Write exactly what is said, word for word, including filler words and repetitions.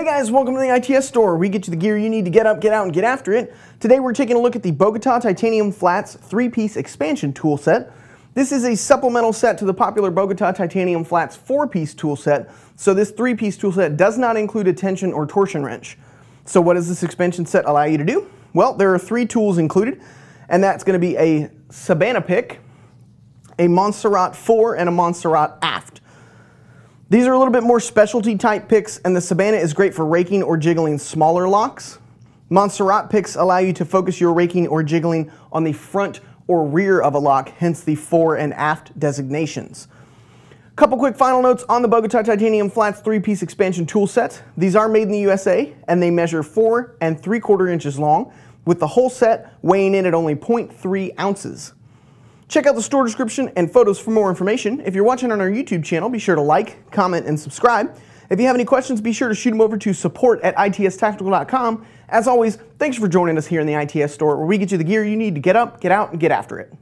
Hey guys, welcome to the I T S store. We get you the gear you need to get up, get out, and get after it. Today we're taking a look at the Bogota Titanium Flats three-piece expansion tool set. This is a supplemental set to the popular Bogota Titanium Flats four-piece tool set, so this three-piece tool set does not include a tension or torsion wrench. So what does this expansion set allow you to do? Well, there are three tools included, and that's going to be a Sabana Pick, a Monserrate Fore, and a Monserrate Aft. These are a little bit more specialty type picks, and the Sabana is great for raking or jiggling smaller locks. Monserrate picks allow you to focus your raking or jiggling on the front or rear of a lock, hence the Fore and Aft designations. Couple quick final notes on the Bogota Titanium Flats three-piece expansion tool set. These are made in the U S A, and they measure four and three quarter inches long, with the whole set weighing in at only zero point three ounces. Check out the store description and photos for more information. If you're watching on our YouTube channel, be sure to like, comment, and subscribe. If you have any questions, be sure to shoot them over to support at I T S tactical dot com. As always, thanks for joining us here in the I T S store, where we get you the gear you need to get up, get out, and get after it.